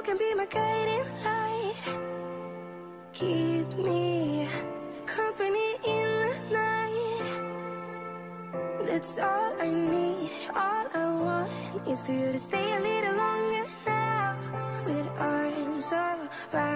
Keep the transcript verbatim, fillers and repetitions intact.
can be my guiding light. Keep me company in the night. That's all I need. All I want is for you to stay a little longer now. With arms around